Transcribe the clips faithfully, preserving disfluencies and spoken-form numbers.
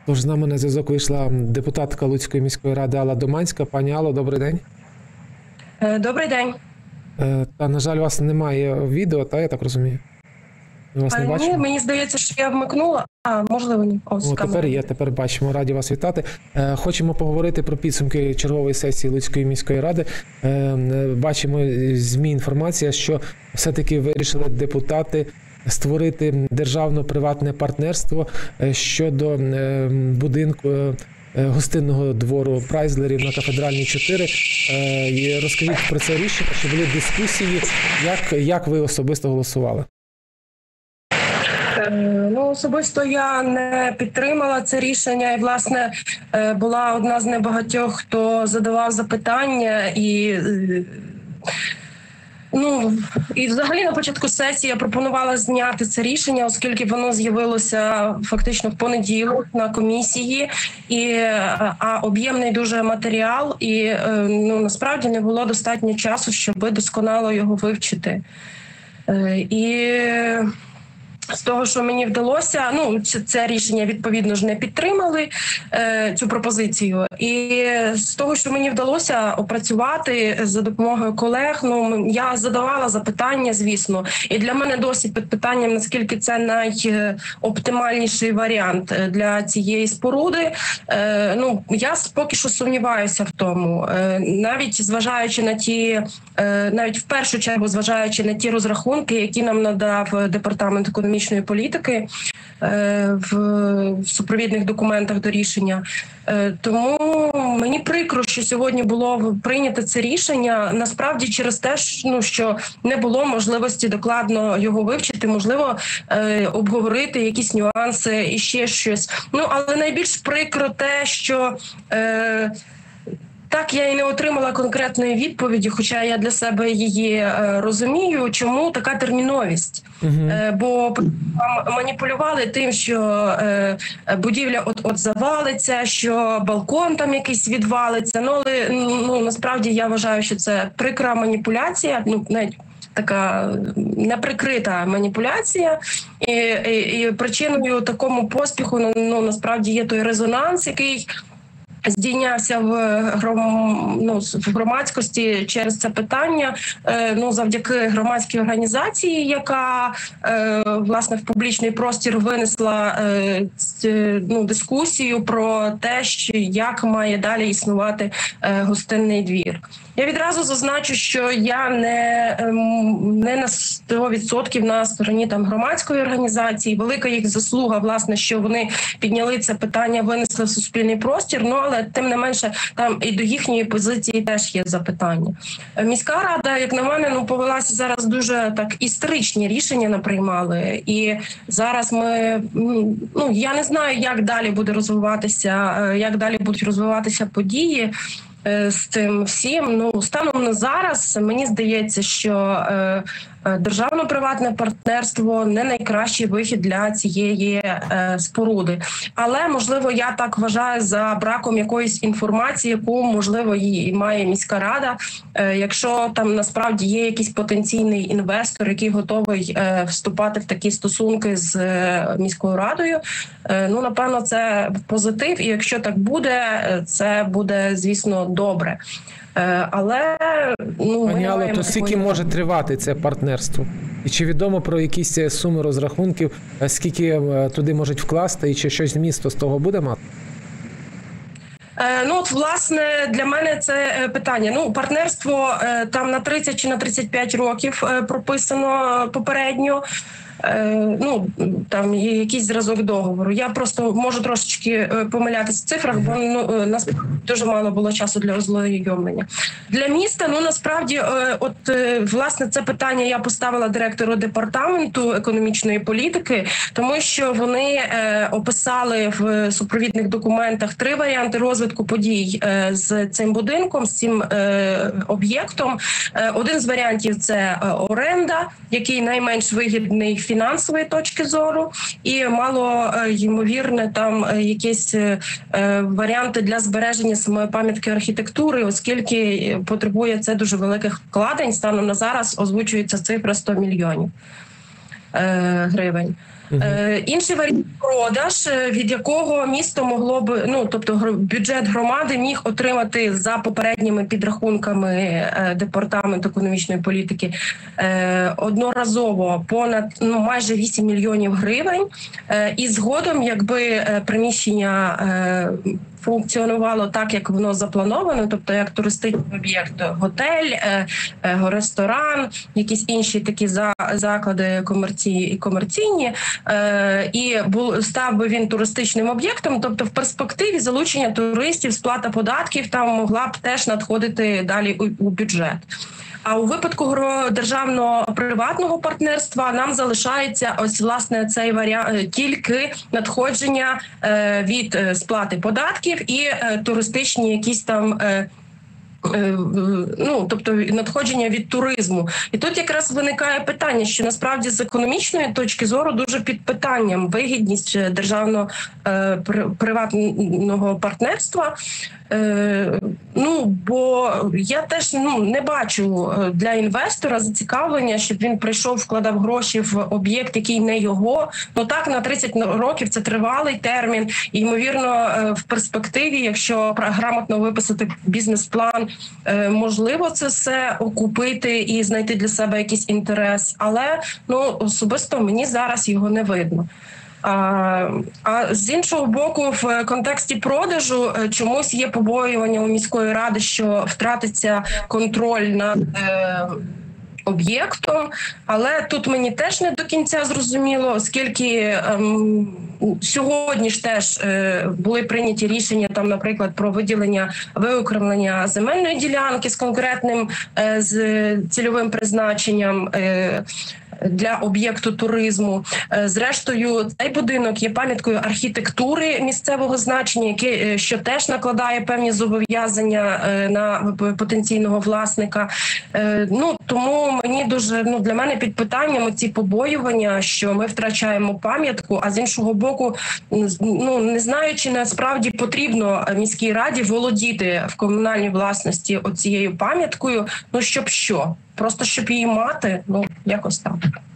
Тож з нами на зв'язок вийшла депутатка Луцької міської ради Алла Доманська. Пані Алло, добрий день. Добрий день. Та, на жаль, у вас немає відео, та, я так розумію? Ми вас а, не бачимо? Ні, мені здається, що я вмикнула. А, можливо, ні. Ось, О, тепер є, тепер бачимо. Раді вас вітати. Хочемо поговорити про підсумки чергової сесії Луцької міської ради. Бачимо з ЗМІ інформація, що все-таки вирішили депутати створити державно-приватне партнерство щодо будинку гостинного двору Прайзлерів на Кафедральній чотири. Розкажіть про це рішення, що були дискусії. Як, як ви особисто голосували? Ну, особисто я не підтримала це рішення і, власне, була одна з небагатьох, хто задавав запитання і... Ну, і взагалі на початку сесії я пропонувала зняти це рішення, оскільки воно з'явилося фактично в понеділок на комісії, і, а об'ємний дуже матеріал, і ну, насправді не було достатньо часу, щоб досконало його вивчити. І з того, що мені вдалося, ну, це рішення, відповідно ж, не підтримали, е, цю пропозицію. І з того, що мені вдалося опрацювати за допомогою колег, ну, я задавала запитання, звісно. І для мене досить під питанням, наскільки це найоптимальніший варіант для цієї споруди. Е, ну, я поки що сумніваюся в тому. Е, навіть зважаючи на ті, е, навіть в першу чергу зважаючи на ті розрахунки, які нам надав департамент економічної політики в супровідних документах до рішення. Тому мені прикро, що сьогодні було прийнято це рішення, насправді через те, ну, що не було можливості докладно його вивчити, можливо, обговорити якісь нюанси і ще щось. Ну, але найбільш прикро те, що так, я і не отримала конкретної відповіді, хоча я для себе її е, розумію, чому така терміновість. Uh-huh. Е, бо маніпулювали тим, що е, будівля от-от завалиться, що балкон там якийсь відвалиться. Ну, але ну, насправді я вважаю, що це прикра маніпуляція, ну, навіть така неприкрита маніпуляція. І, і, і причиною такому поспіху, ну, насправді є той резонанс, який здійнявся в, гром, ну, в громадськості через це питання, е, ну, завдяки громадській організації, яка е, власне в публічний простір винесла е, ц, ну, дискусію про те, що як має далі існувати е, гостинний двір. Я відразу зазначу, що я не, не на сто відсотків на стороні там громадської організації. Велика їх заслуга, власне, що вони підняли це питання, винесли в суспільний простір, ну, але тим не менше там і до їхньої позиції теж є запитання. Міська рада, як на мене, ну, повелася зараз дуже так історичні рішення наприймали. І зараз ми, ну, я не знаю, як далі буде розвиватися, як далі будуть розвиватися події з цим всім. Ну, станом на зараз, мені здається, що е, державно-приватне партнерство не найкращий вихід для цієї е, споруди. Але, можливо, я так вважаю за браком якоїсь інформації, яку, можливо, її має міська рада. Е, якщо там насправді є якийсь потенційний інвестор, який готовий е, вступати в такі стосунки з е, міською радою, е, ну, напевно, це позитив. І якщо так буде, це буде, звісно, добре. Але, ну, Пані Алло, то скільки може тривати це партнерство? І чи відомо про якісь суми розрахунків, скільки туди можуть вкласти, і чи щось місто з того буде мати? Ну, от, власне, для мене це питання. Ну, партнерство там на тридцять чи на тридцять п'ять років прописано попередньо. Ну, там є якийсь зразок договору. Я просто можу трошечки помилятися в цифрах, бо, ну, насправді дуже мало було часу для ознайомлення. Для міста, ну, насправді, от, власне, це питання я поставила директору департаменту економічної політики, тому що вони описали в супровідних документах три варіанти розвитку подій з цим будинком, з цим об'єктом. Один з варіантів – це оренда, який найменш вигідний фінансової точки зору, і мало ймовірне там якісь е, варіанти для збереження самої пам'ятки архітектури, оскільки потребує це дуже великих вкладень. Станом на зараз озвучується цифра сто мільйонів. гривень. Uh-huh. Інший варіант – продаж, від якого місто могло б, ну, тобто бюджет громади міг отримати за попередніми підрахунками Департаменту економічної політики одноразово понад, ну, майже вісім мільйонів гривень. І згодом, якби приміщення функціонувало так, як воно заплановано, тобто як туристичний об'єкт, готель, ресторан, якісь інші такі заклади комерційні, комерційні, і став би він туристичним об'єктом, тобто в перспективі залучення туристів, сплата податків там могла б теж надходити далі у бюджет. А у випадку державного приватного партнерства нам залишається ось, власне, цей варіант, тільки надходження від сплати податків і туристичні якісь там, ну, тобто надходження від туризму. І тут якраз виникає питання, що насправді з економічної точки зору дуже під питанням вигідність державного приватного партнерства. Ну, бо я теж, ну, не бачу для інвестора зацікавлення, щоб він прийшов, вкладав гроші в об'єкт, який не його. Ну так, на тридцять років це тривалий термін. І, ймовірно, в перспективі, якщо грамотно виписати бізнес-план, можливо це все окупити і знайти для себе якийсь інтерес. Але, ну, особисто мені зараз його не видно. А, а з іншого боку, в контексті продажу чомусь є побоювання у міської ради, що втратиться контроль над е, об'єктом, але тут мені теж не до кінця зрозуміло, оскільки ем, сьогодні ж теж е, були прийняті рішення, там, наприклад, про виділення, виокремлення земельної ділянки з конкретним е, з цільовим призначенням е, для об'єкту туризму. Зрештою, цей будинок є пам'яткою архітектури місцевого значення, яке, що теж накладає певні зобов'язання на потенційного власника. Ну, тому мені дуже, ну, для мене під питанням ці побоювання, що ми втрачаємо пам'ятку, а з іншого боку, ну, не знаю, чи насправді потрібно міській раді володіти в комунальній власності оцією пам'яткою, ну, щоб що? Просто щоб її мати, ну, якось так.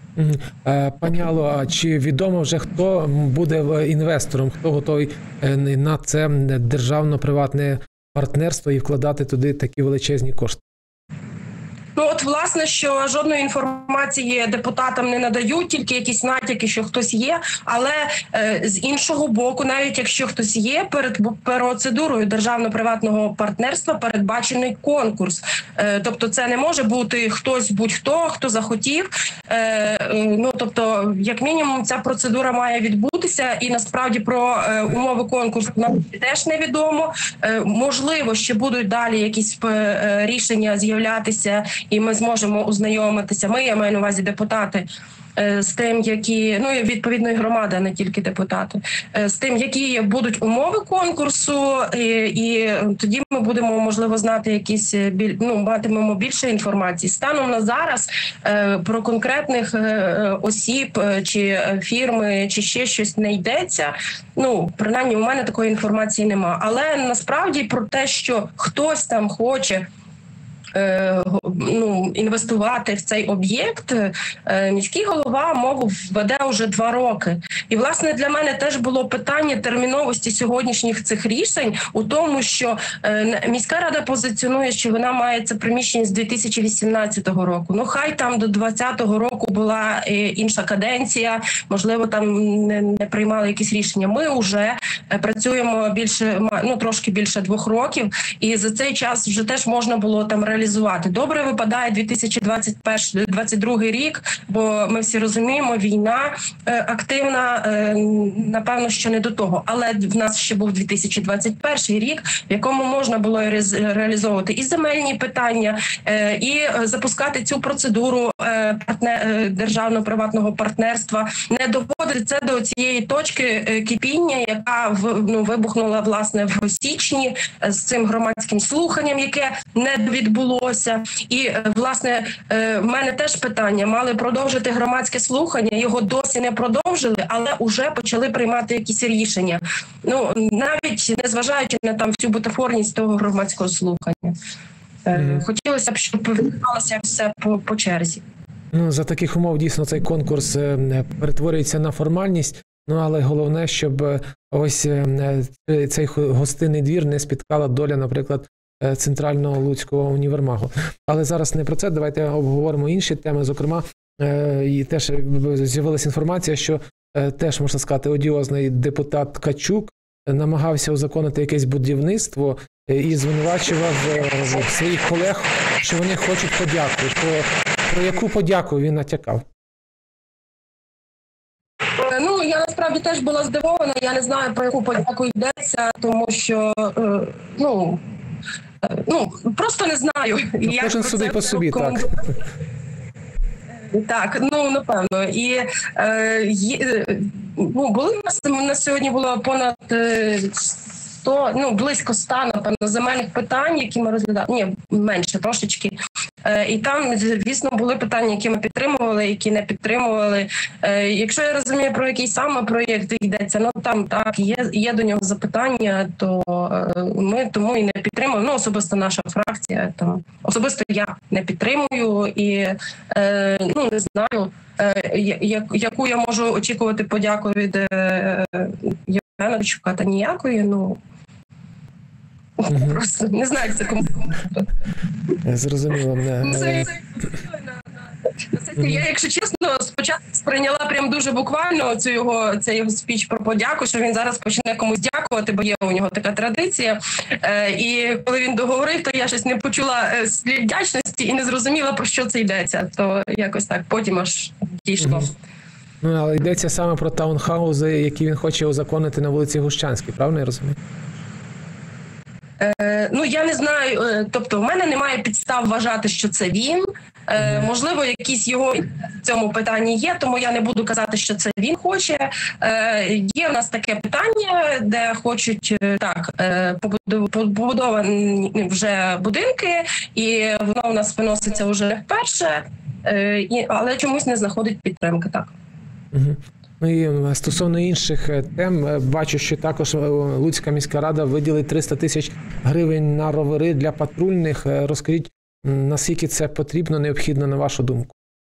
Пані Алло, а чи відомо вже, хто буде інвестором, хто готовий на це державно-приватне партнерство і вкладати туди такі величезні кошти? Ну, от, власне, що жодної інформації депутатам не надають, тільки якісь натяки, що хтось є, але е, з іншого боку, навіть якщо хтось є, перед процедурою державно-приватного партнерства передбачений конкурс. Е, тобто це не може бути хтось будь-хто, хто захотів. Е, ну, тобто, як мінімум, ця процедура має відбутися, і насправді про е, умови конкурсу нам теж невідомо. Е, можливо, ще будуть далі якісь е, рішення з'являтися, і ми зможемо ознайомитися, ми, я маю на увазі депутати, з тим, які, ну, відповідної громади, а не тільки депутати, з тим, які будуть умови конкурсу, і, і тоді ми будемо, можливо, знати якісь, ну, матимемо більше інформації. Станом на зараз про конкретних осіб чи фірми, чи ще щось не йдеться. Ну, принаймні, у мене такої інформації нема. Але насправді про те, що хтось там хоче ну, інвестувати в цей об'єкт, міський голова мову веде вже два роки. І, власне, для мене теж було питання терміновості сьогоднішніх цих рішень у тому, що міська рада позиціонує, що вона має це приміщення з дві тисячі вісімнадцятого року. Ну, хай там до двадцятого року була інша каденція, можливо, там не, не приймали якісь рішення. Ми вже працюємо більше, ну, трошки більше двох років, і за цей час вже теж можна було там реалізувати. Добре випадає дві тисячі двадцять перший - двадцять другий рік, бо ми всі розуміємо, війна активна, напевно, що не до того. Але в нас ще був дві тисячі двадцять перший рік, в якому можна було реалізовувати і земельні питання, і запускати цю процедуру державно-приватного партнерства, не доводити це до цієї точки кипіння, яка, ну, вибухнула, власне, в січні з цим громадським слуханням, яке не відбулося. І, власне, в мене теж питання. Мали продовжити громадське слухання, його досі не продовжили, але вже почали приймати якісь рішення. Ну, навіть незважаючи на там всю бутафорність того громадського слухання. Mm-hmm. Хотілося б, щоб відбувалося все по, по черзі. Ну, за таких умов дійсно цей конкурс перетворюється на формальність. Ну, але головне, щоб ось цей гостинний двір не спіткала доля, наприклад, Центрального Луцького універмагу. Але зараз не про це, давайте обговоримо інші теми. Зокрема, і теж з'явилася інформація, що теж, можна сказати, одіозний депутат Ткачук намагався узаконити якесь будівництво і звинувачував своїх колег, що вони хочуть подяку. То про яку подяку він натякав? Ну, я насправді теж була здивована, я не знаю, про яку подяку йдеться, тому що, ну, ну просто не знаю. Ну, кожен судить по собі, так. Так, ну, напевно. І е, є, ну, були у нас, у нас сьогодні було понад сто, ну, близько ста, напевно, земельних питань, які ми розглядали. Ні, менше трошечки. Е, і там, звісно, були питання, які ми підтримували, які не підтримували. Е, якщо я розумію, про який саме проєкт йдеться, ну, там, так, є, є до нього запитання, то е, ми тому і не підтримуємо. Ну, особисто наша фракція, там, особисто я не підтримую і, е, ну, не знаю, е, я, яку я можу очікувати подяку від е, Євгена Ткачука, та ніякої, ну, просто не знаю, це кому. Зрозуміло. Я, якщо чесно, спочатку сприйняла прям дуже буквально цю його, цей його спіч про подяку, що він зараз почне комусь дякувати, бо є у нього така традиція. Е, і коли він договорив, то я щось не почула слів вдячності і не зрозуміла, про що це йдеться. То якось так, потім аж дійшло. Угу. Ну, але йдеться саме про таунхаузи, які він хоче узаконити на вулиці Гущанській, правильно я розумію? Е, ну, я не знаю, е, тобто в мене немає підстав вважати, що це він. Е, можливо, якісь його в цьому питанні є, тому я не буду казати, що це він хоче. Е, є в нас таке питання, де хочуть так е, побудовані вже будинки, і воно в нас виноситься вже не вперше, е, і, але чомусь не знаходить підтримки. Так. Угу. Ну і стосовно інших тем, бачу, що також Луцька міська рада виділить триста тисяч гривень на ровери для патрульних. Розкажіть, наскільки це потрібно, необхідно, на вашу думку?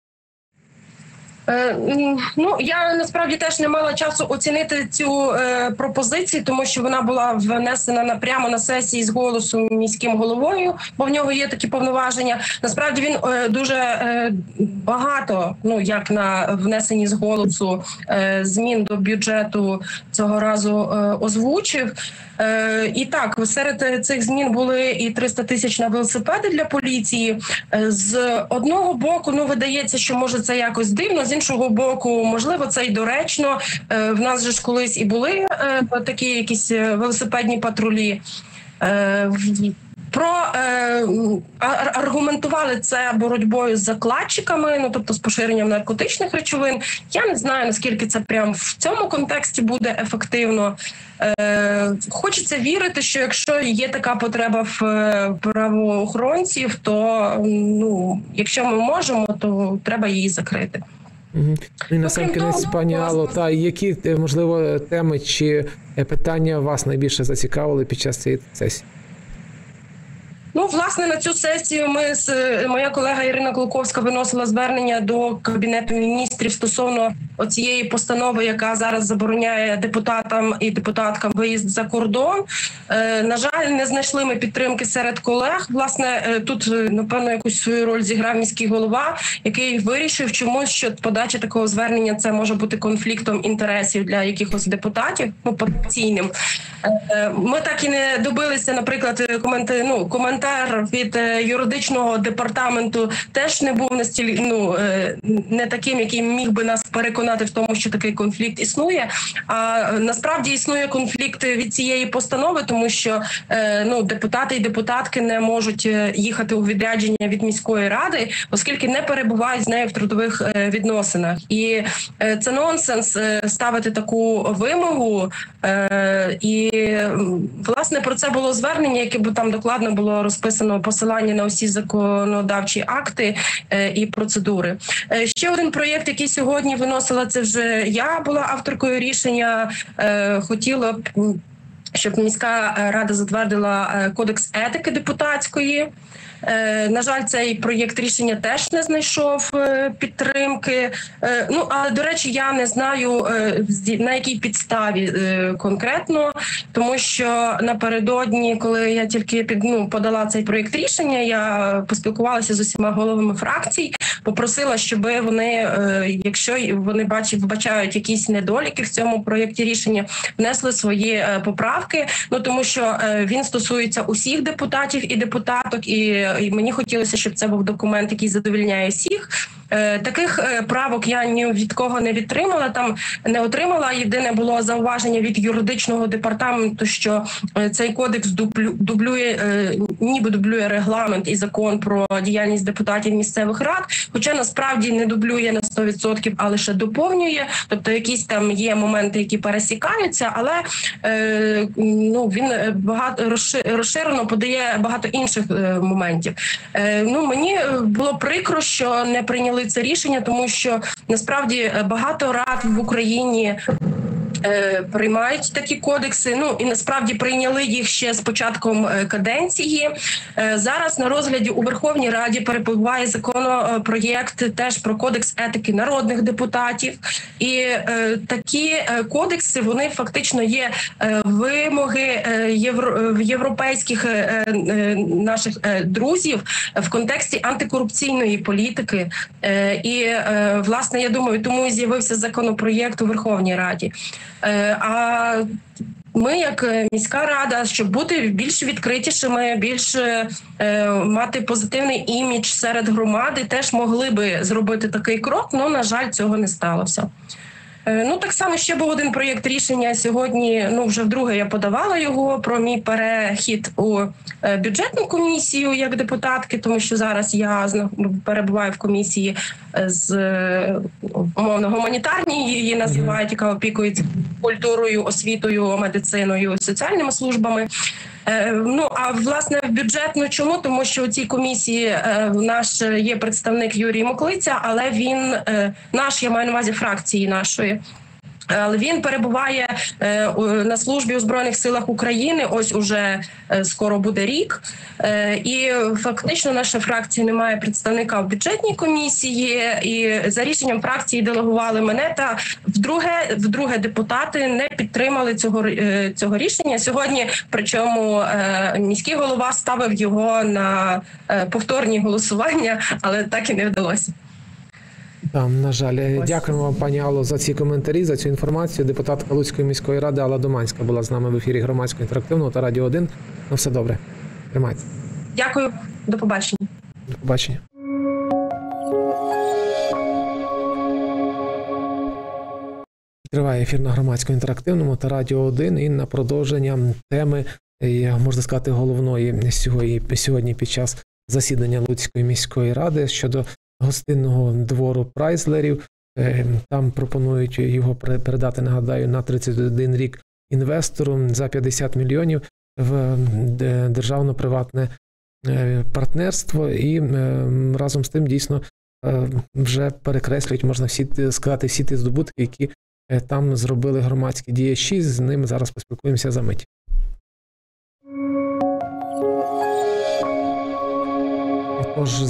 Е, ну, я насправді теж не мала часу оцінити цю е, пропозицію, тому що вона була внесена на, прямо на сесії з голосу міським головою, бо в нього є такі повноваження. Насправді він е, дуже е, багато, ну як на внесенні з голосу е, змін до бюджету цього разу е, озвучив. Е, і так, серед цих змін були і триста тисяч на велосипеди для поліції. Е, з одного боку, ну, видається, що може це якось дивно, з іншого боку, можливо, це й доречно. Е, в нас же ж колись і були е, такі якісь велосипедні патрулі. Е, Про е, аргументували це боротьбою з закладчиками, ну тобто з поширенням наркотичних речовин. Я не знаю, наскільки це прям в цьому контексті буде ефективно. Е, хочеться вірити, що якщо є така потреба в правоохоронців, то ну, якщо ми можемо, то треба її закрити. Угу. І на сам кінець, пані Алло, та які, можливо, теми чи питання вас найбільше зацікавили під час цієї сесії? Ну, власне, на цю сесію ми з моя колега Ірина Клуковська виносила звернення до Кабінету міністрів стосовно оцієї постанови, яка зараз забороняє депутатам і депутаткам виїзд за кордон. Е, на жаль, не знайшли ми підтримки серед колег. Власне, тут, напевно, якусь свою роль зіграв міський голова, який вирішив чомусь, що подача такого звернення це може бути конфліктом інтересів для якихось депутатів, ну, потенційним. Е, ми так і не добилися, наприклад, коменти, ну, коментар від юридичного департаменту теж не був настільки, ну, не таким, який міг би нас переконати в тому, що такий конфлікт існує. А насправді існує конфлікт від цієї постанови, тому що ну, депутати і депутатки не можуть їхати у відрядження від міської ради, оскільки не перебувають з нею в трудових відносинах. І це нонсенс ставити таку вимогу. І, власне, про це було звернення, яке б там докладно було розписано посилання на усі законодавчі акти е, і процедури. Е, ще один проєкт, який сьогодні виносила, це вже я була авторкою рішення. Е, хотіла б щоб міська рада затвердила кодекс етики депутатської. На жаль, цей проєкт рішення теж не знайшов підтримки. Ну, але, до речі, я не знаю, на якій підставі конкретно, тому що напередодні, коли я тільки під, ну, подала цей проєкт рішення, я поспілкувалася з усіма головами фракцій, попросила, щоб вони, якщо вони бачать, вбачають якісь недоліки в цьому проєкті рішення, внесли свої поправки, ну, тому що він стосується усіх депутатів і депутаток, і І мені хотілося, щоб це був документ, який задовольняє всіх. Таких правок я ні від кого не відтримала, там не отримала. Єдине було зауваження від юридичного департаменту, що цей кодекс дублює, ніби дублює регламент і закон про діяльність депутатів місцевих рад, хоча насправді не дублює на сто відсотків, а лише доповнює. Тобто якісь там є моменти, які пересікаються, але ну, він багато розширено подає багато інших моментів. Ну, мені було прикро, що не прийняли це рішення, тому що насправді багато рад в Україні приймають такі кодекси, ну і насправді прийняли їх ще з початком каденції. Зараз на розгляді у Верховній Раді перебуває законопроєкт теж про кодекс етики народних депутатів. І е, такі кодекси, вони фактично є е, вимоги е, євро, європейських е, е, наших е, друзів в контексті антикорупційної політики. Е, і, е, власне, я думаю, тому і з'явився законопроєкт у Верховній Раді. А ми, як міська рада, щоб бути більш відкритішими, більш е, мати позитивний імідж серед громади, теж могли би зробити такий крок, але, на жаль, цього не сталося. Е, ну, так само ще був один проєкт рішення сьогодні, ну, вже вдруге я подавала його, про мій перехід у бюджетну комісію як депутатки, тому що зараз я перебуваю в комісії з, умовно, гуманітарній, її називають, яка опікується культурою, освітою, медициною, соціальними службами. Ну, а власне в бюджетну чому? Тому що у цій комісії наш є представник Юрій Моклиця, але він наш, я маю на увазі фракції нашої. Але він перебуває е, на службі у Збройних силах України, ось уже е, скоро буде рік. Е, і фактично наша фракція не має представника в бюджетній комісії, і за рішенням фракції делегували мене, та вдруге, вдруге депутати не підтримали цього, е, цього рішення. Сьогодні, причому е, міський голова ставив його на е, повторні голосування, але так і не вдалося. Там, на жаль, дякуємо вам, пані Алло, за ці коментарі, за цю інформацію. Депутатка Луцької міської ради Алла Доманська була з нами в ефірі Громадського інтерактивного та Радіо один. Ну, все добре. Тримайте. Дякую. До побачення. До побачення. Триває ефір на Громадському інтерактивному та Радіо один, і на продовження теми, можна сказати, головної сьогодні під час засідання Луцької міської ради щодо гостинного двору Прайслерів. Там пропонують його передати, нагадаю, на тридцять один рік інвестору за п'ятдесят мільйонів в державно-приватне партнерство. І разом з тим, дійсно, вже перекреслюють, можна всі сказати, всі ті здобутки, які там зробили громадські діячі. З ними зараз поспілкуємося за мить. Тож